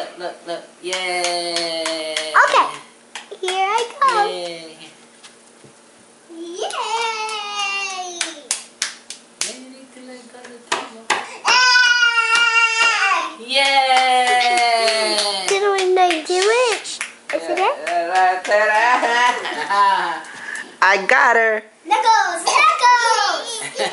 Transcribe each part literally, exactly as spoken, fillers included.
look, look, look. Yay. Okay. Here I go. Yay. Yay. Then you need to let go of the table. Yay. Did when I do it? Is it it? I got her. Knuckles, Knuckles.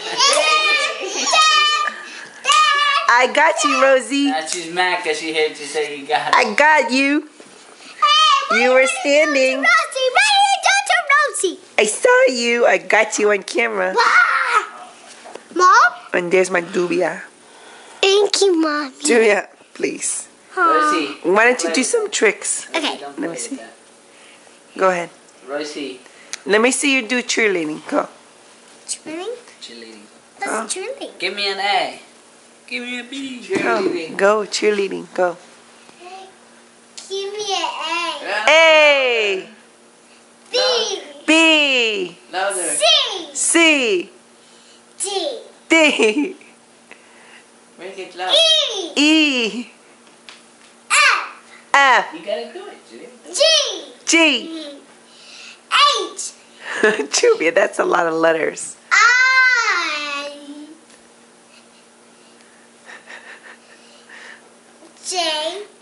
I got you, Rosie. Now she's mad because she heard you say you got it. I got you. Hey, You were standing. Rosie, Rosie, Rosie. I saw you. I got you on camera. Mom? And there's my dubia. Thank you, Mommy. Dubia, please. Rosie. Why don't you do some tricks? Okay. Don't Let me play see. with that. Go ahead. Rosie. Let me see you do cheerleading. Go. Cheerleading? Cheerleading. That's Oh. cheerleading. Give me an A. Give me a B. Go. Go. Cheerleading. Go. Give me an A. A. B. Louder. B. Louder. C. C. D. D. Make it loud. E. E. F. F. You gotta do it, Julie. G. G. H. Jubia, that's a lot of letters. I. J.